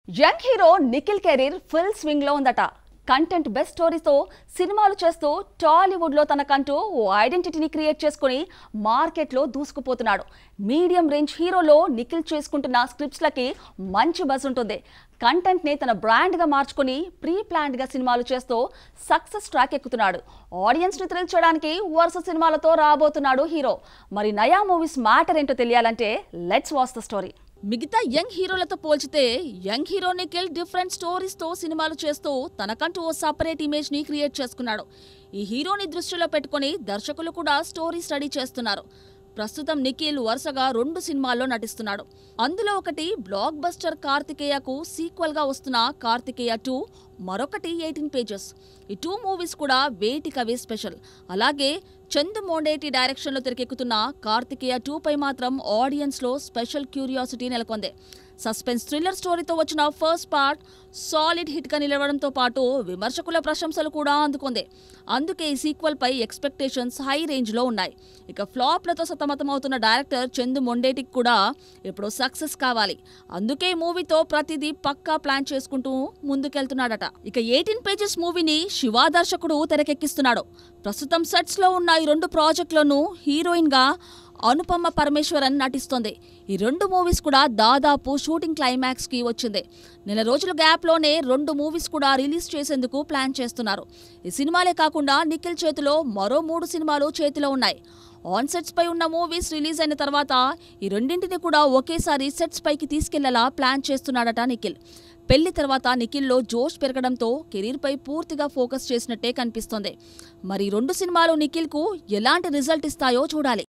Young hero Nikhil career full swing లో ఉందట. Content best స్టోరీతో సినిమాలు చేస్తూ టాలీవుడ్ లో తనకంటూ ఓ ఐడెంటిటీని క్రియేట్ చేసుకుని మార్కెట్ లో దూసుకుపోతున్నాడు. మీడియం రేంజ్ హీరోలో నిఖిల్ చేసుకుంటున్న స్క్రిప్ట్స్ లకి మంచి బజ్ ఉంటుంది. కంటెంట్ ని తన బ్రాండ్ గా మార్చుకుని ప్రీ ప్లాన్డ్ గా సినిమాలు చేస్తూ సక్సెస్ ట్రాక్ ఎక్కుతున్నాడు. ఆడియన్స్ ని థ్రిల్ చేయడానికి వరుస సినిమాలతో రాబోతున్నాడు హీరో. మరి నయా మూవీస్ మ్యాటర్ ఏంటో తెలియాలంటే లెట్స్ వాచ్ ద స్టోరీ. మిగతా యంగ్ హీరోలతో పోల్చితే young hero Nikhil different stories తో సినిమాలు చేస్తూ తనకంటూ ఓ సపరేట్ ఇమేజ్ ని క్రియేట్ చేసుకున్నాడు. ఈ హీరోని దృష్టిలో పెట్టుకుని దర్శకులు కూడా స్టోరీ స్టడీ చేస్తున్నారు. ప్రస్తుతం నిఖిల్ వరుసగా 2 సినిమాల్లో నటిస్తున్నాడు. అందులో ఒకటి బ్లాక్ బస్టర్ కార్తికేయకు సీక్వెల్ గా వస్తున్న కార్తికేయ 2, మరొకటి 18 పేజెస్. ఈ 2 మూవీస్ కూడా వేటికవే స్పెషల్. అలాగే చందు మొండేటి డైరెక్షన్ లో తెరకెక్కుతున్న కార్తికేయ 2 పై మాత్రం ఆడియన్స్ లో స్పెషల్ క్యూరియాసిటీ నెలకొంది. సస్పెన్స్ థ్రిల్లర్ స్టోరీతో వచ్చిన ఫస్ట్ పార్ట్ సాలిడ్ హిట్ గా నిలవడంతో పాటు విమర్శకుల ప్రశంసలు కూడా అందుకుంది. అందుకే ఈ సీక్వెల్ పై ఎక్స్పెక్టేషన్స్ హై రేంజ్ లో ఉన్నాయి. ఇక ఫ్లాప్లతో సతమతమవుతున్న డైరెక్టర్ చందు మొండేటికి కూడా ఇప్పుడు సక్సెస్ కావాలి. అందుకే మూవీతో ప్రతిదీ పక్కా ప్లాన్ చేసుకుంటూ ముందుకెళ్తున్నాడట. ఇక 18 పేజెస్ మూవీని శివ దర్శకుడు తెరకెక్కిస్తున్నాడు. ప్రస్తుతం సెట్స్ లో ఉన్న ఈ 2 ప్రాజెక్టులను హీరోయిన్ గా అనుపమ పరమేశ్వరన్ నటిస్తోంది. ఈ 2 మూవీస్ కూడా దాదాపు షూటింగ్ క్లైమాక్స్ కి వచ్చింది. నెల రోజుల గ్యాప్ లోనే 2 మూవీస్ కూడా రిలీజ్ చేసేందుకు ప్లాన్ చేస్తున్నారు. ఈ సినిమాలే కాకుండా నిఖిల్ చేతిలో మరో 3 సినిమాలు చేతిలో ఉన్నాయి. ఆన్ సెట్స్ పై ఉన్న మూవీస్ రిలీజ్ అయిన తర్వాత ఈ రెండింటిని కూడా ఒకేసారి సెట్స్ పైకి తీసుకెళ్లేలా ప్లాన్ చేస్తున్నాడట నిఖిల్. పెళ్లి తర్వాత నిఖిల్లో జోష్ పెరగడంతో కెరీర్ పై పూర్తిగా ఫోకస్ చేసినట్టే కనిపిస్తోంది. మరి 2 సినిమాలు నిఖిల్ కు ఎలాంటి రిజల్ట్ ఇస్తాయో చూడాలి.